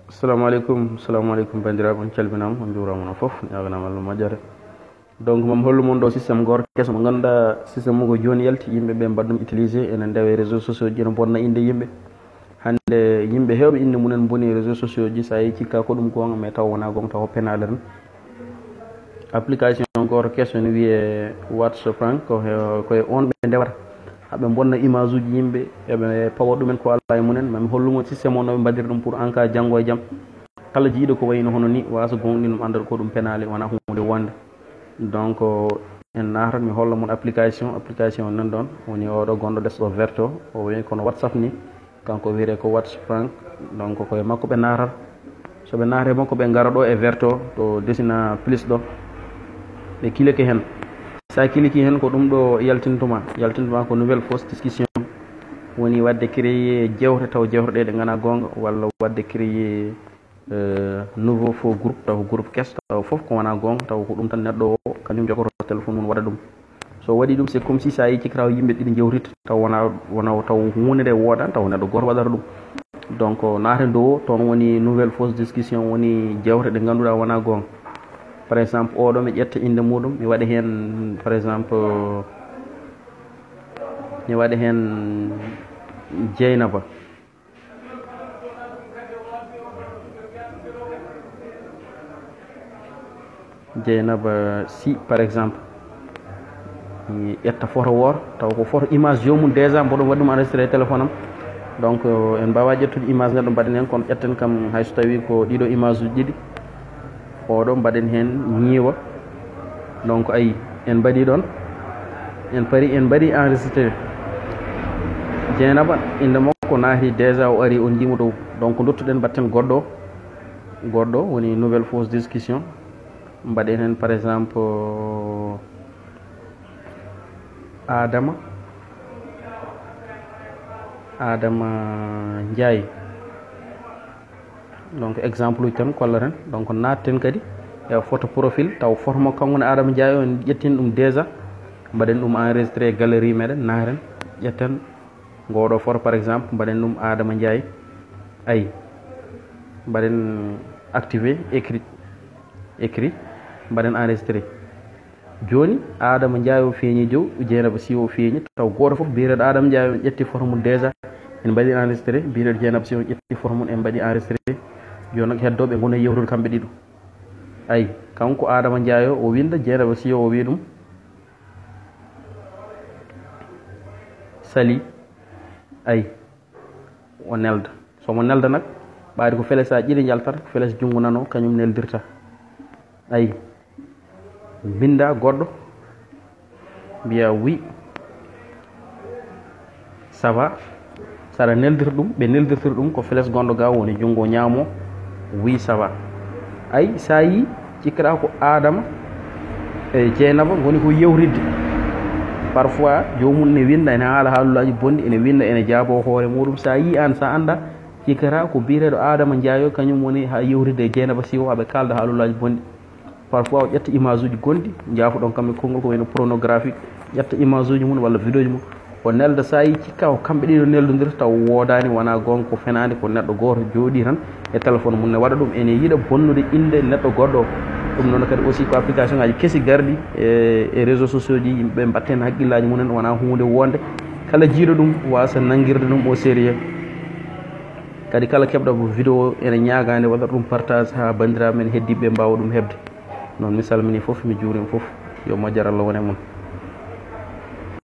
Assalamu alaikum bandiraɓe, on calminama on juuramon foof ñaganama Allah majjere. Donc mami hollu mon ɗo systéme gor keso mo ganduɗa systéme mo ko joni yalti yimɓeɓe mbaɗɗum utilisé ene ndewe réseaux sociaux ji ene bonna inde yimɓe. Hande yimɓe hewɓe inde munen boni réseaux sociaux ji, sa yi cikka ko ɗum gonga mais taw wona gonga taw penade tan. Application gor keso ne wiye WhatsApp koye on ɓe ndewata haɓe bonna image uji yimɓe eɓe pawa ɗumen ko alla e munen. mami hollumo systéme o noɓe mbaɗiri ɗum pour en cas janggo e jaam kala jiiɗo ko wayno hono ni wasa gonɗi ɗum andata ko ɗum penale wona hunde wonde. Donc en natat mi holla mon application nan ɗon woni oɗo gonɗo ɗesɗo vert o woni kono WhatsApp ni kanko wiyete ko WhatsApp. donc koye makko ɓe natat, soɓe naate makko ɓe gara ɗo e vert o to desina plus ɗo ɓe kilike hen. sa kiliki hen ko ɗum ɗo yaltintuma ko nouvelle fausse discussion, woni wadde créer jewte taw jewteɗe ɗe gana gonga, walla wadde créer nouveau faux groupe taw groupe kes taw foof ko wona gonga taw ko ɗum tan neɗɗo o kañum jogoto téléphone mum waɗa ɗum. so waɗi ɗum c'est comme si sa yi cikiraw yimɓe ɗiɗi jewtita taw wona taw hunde nde wodan taw neɗɗo goto waɗata ɗum. donc naate dow toon woni nouvelle fausse discussion, woni jewte ɗe ganduɗa wona gonga. par exemple oɗo mi ƴetta inde muɗum mi waɗa hen par exemple mi waɗa hen Dieynaba. Si par exemple mi ƴetta photo woto taw ko photo image jomum déjà mboɗo waɗi ɗum enregistré téléphone am. donc en mbawa ƴettude image neɗɗo mbaɗen hen, kono ƴetten kam hayso tawi ko ɗiɗo image uji ɗiɗi oɗo mbaɗen hen ñiiwa. donc ayi en mbaɗi ɗon en mbaɗi enregistré Dieynaba inde makko naati déjà o ari on jimo dow. donc duttoɗen mbatten goɗɗo woni nouvelle fausse discussion mbaɗen hen par exemple Adama Ndiaye. donc exemple uji tan kollaten. donc natten kadi e photo profil taw photo makko kanko ne Adama Ndiaye o en ƴettin ɗum déjà mbaɗen ɗum enregistré galerie meɗen naten ƴetten ngoɗo photo par exemple mbaɗen ɗum Adama Ndiaye, ayi mbaɗen activé écrit mbaɗen enregistré. joni Adama Ndiaye o feeñi dow, Dieynaba Sy o feeñi taw goto foof biyeteɗo Adama Ndiaye o ƴetti photo mum déjà en mbaɗi enregistré, biyeteɗo Dieynaba Sy o ƴetti photo mum en mbaɗi enregistré. joni nak heddoɓe gona yewtude kamɓe ɗiɗo. ayi kanko Adama Ndiaye o winda, Dieynaba Sy o wi ɗum sali, ayi o nelda. somo nelda nak ɓaade ko feles a ƴiɗi jaltata, ko feles junngo nano kañum neldirta. ayi binda goɗɗo mbiya wi ça va, saɗa neldira ɗum ɓe neldirtira ɗum ko feles gonɗo ga woni junngo ñaamo wi ça va. ayi sa yi cikkata ko Adama e Dieynaba goni ko yewridde. parfois jomum ne winda ene haala haalullaji bonɗi, ene winda ene jaabo hoore muɗum. sa yi an sa anda cikkata ko biyeteɗo Adama Ndiaye o kañum woni ha yewridde e Dieynaba Sy o haɓe kalda haalullaji bonɗi. parfois o ƴetta image uji gonɗi jaafoɗon kamɓe konngol ko wayno pornographique, ƴetta image uji mum walla vidéo ji mum o nelda. sa yi cikka ko kamɓe ɗiɗo neldodir taw wodani wona gonga ko fenade ko neɗɗo goto jooɗi tan e téléphone mum ne waɗa ɗum, ene yiiɗa bonnude inde neɗɗo goɗɗo o. ɗum noon kadi aussi ko application ngaji kesi garɗi e réseaux sociaux ji, yimɓeɓe mbatten haqqillaji mumen wona hunde wonde. kala jiiɗo ɗum wasa nanguirde ɗum au sérieux. kadi kala keɓɗo ko vidéo ene ñagande waɗata ɗum partage ha bandiraɓe men heddiɓe mbawa ɗum hebde. noon mi salmini foof mi juurima foof, yo moƴƴere Allah wone moon.